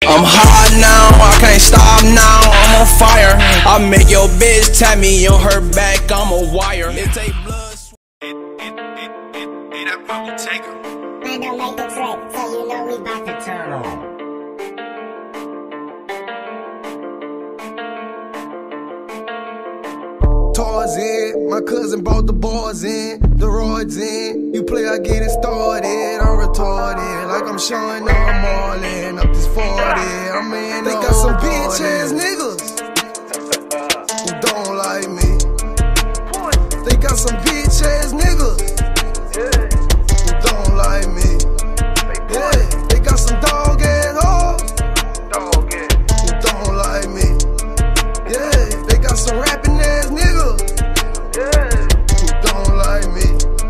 I'm hot now, I can't stop now, I'm on fire. I make your bitch tap me on her back, I'm a wire. It take blood, that pop will take her. Man, don't make the trick, so you know we bout to turn on. Tarzan, my cousin brought the bars in, the rods in. You play, I get it started. I'm retarded, like I'm showing up Marlin up this 40. I'm in. They got some bitch ass niggas who don't like me. They got some bitch ass niggas who don't like me. Yeah, they got some dog ass hoes who don't like me. Yeah, they got some rapping ass niggas who don't like me.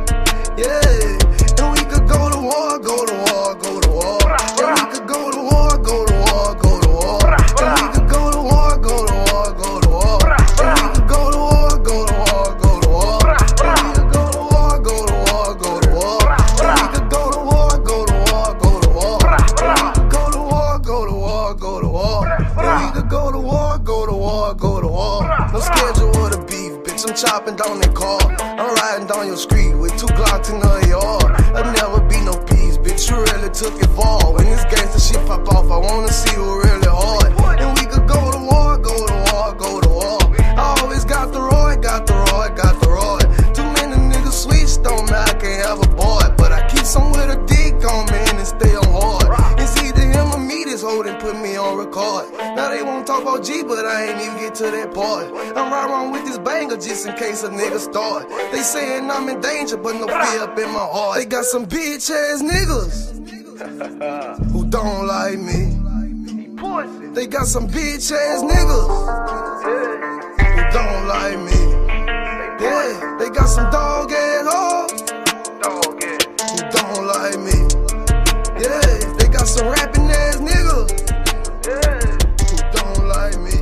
Yeah, and we could go to war, go to war, go to war. And we could go to war, go to war, go to war. And we could go to war, go to war, go to war. And we could go to war, go to war, go to war. And we could go to war, go to war, go to war. And we could go to war, go to war, go to war. And we could go to war, go to war, go to war. And we could go to war, go to war, go to war. No schedule of the beef, bitch, I'm chopping down that car. I'm riding down your street with 2 Glocks in the yard. I'll never be no peace, bitch, you really took it far. When this gangsta shit pop off, I wanna see who really hard. And we could go to war, go to war, go to war. I always got the roid, got the roid, got the roid. Too many niggas switch, don't matter, I can't have a boy. But I keep some with a dick on me and stay on hard. It's either him or me, this hoe done put me on record. Now they won't talk about G, but I ain't even get to that part. I'm right around with this banger just in case a nigga start. They saying I'm in danger, but no fear up in my heart. They got some bitch ass niggas who don't like me. They got some bitch ass niggas who don't like me. Yeah, they got some dog ass hoes who don't like me. Yeah, they got some rapping ass niggas who don't like me.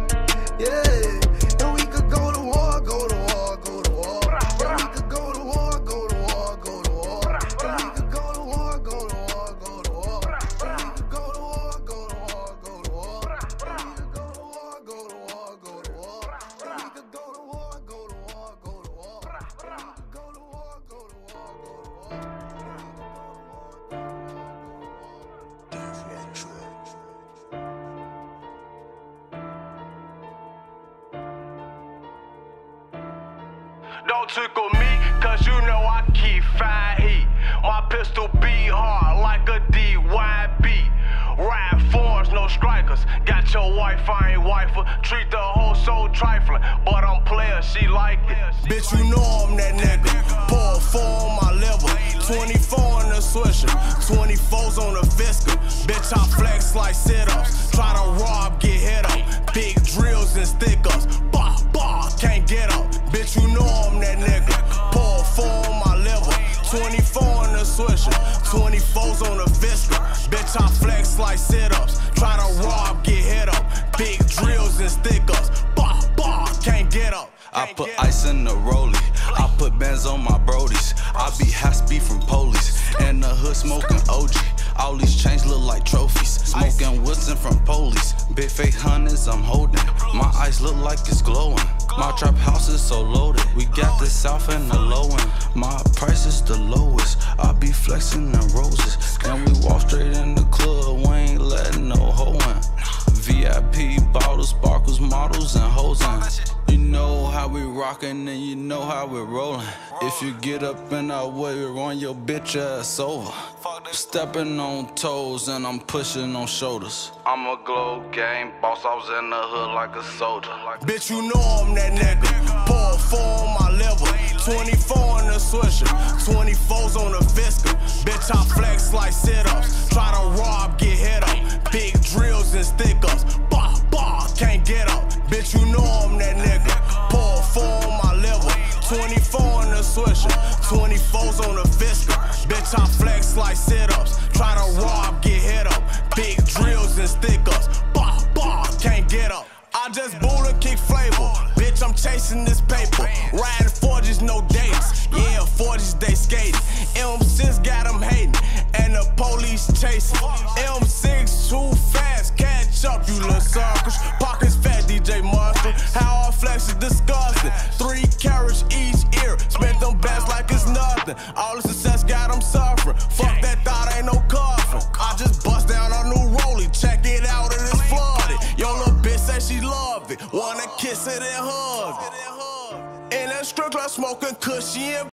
Yeah, and we could go to war, go to war, go to war. And we could go to war, go to war, go to war. And we could go to war, go to war, go to war. And we could go to war, go to war, go to war. And we could go to war, go to war, go to war. And we could go to war, go to war, go to war. And we could go to war, go to war, go to war. Don't tickle me, cause you know I keep fire heat. My pistol beat hard like a DYB. Ride fours, no strikers. Got your wife, I ain't wifer. Treat the whole so trifling, but I'm player, she like it. Bitch, you know I'm that nigga. Pour 4 on my liver, 24 in the swisher, 24s on the Visca. Bitch, I flex like sit-ups. Try to rob, get hit up. Big drills and stick-ups. Bah, bah, can't get up. Bitch, you know I'm that nigga. Pour 4 on my liver, 24 in the swisher, 24s on the Visca. Bitch, I flex like sit-ups. Try to rob, get hit up. Big drills and stick-ups. Bah, bah, can't get up. I put ice in the rollie, I put bands on my brodies. I be Haspy from police, in the hood smoking OG. All these chains look like trophies, smoking Woodson from police. Big fake hundreds I'm holding, my eyes look like it's glowing. My trap house is so loaded, we got the south and the low end. My price is the lowest, I be flexing the roses. And we walk straight in the club, we ain't letting no hoe in. VIP bottles, sparkles, models, and hoes in. You know how we rockin' and you know how we rollin'. If you get up in our way, we run your bitch ass over. Stepping on toes and I'm pushing on shoulders. I'm a glow game boss, I was in the hood like a soldier. Bitch, you know I'm that nigga. Pour 4 on my liver, 24 in the swisher, 24s on the Visca. Bitch, I flex like sit-ups. Try to rob, get hit up. Big drills and stick-ups. Bah, bah, can't get up. Bitch, you know I'm that nigga. Pour 4 on my liver, 24 in the swisher, 24s on the Visca. Bitch, I flex like sit-ups. Try to rob, get hit up. Big drills and stick-ups. Bah, bah, can't get up. I just bool and kick flavor. Bitch, I'm chasing this paper. Riding 40s, no dates. Yeah, 40s, they skating. M6 got them hating. And the police chasing. M6 too fast. you little suckers. Pockets fat, DJ Monster. How I flex is disgusting. 3 carats each ear. Spent them bands like it's nothing. All the success got them suffering. Fuck that thought, ain't no coffin. I just bust down a new rollie. Check it out, and it's flooded. Your little bitch said she loved it. Wanna kiss it and hug. In that strip club smoking cushy and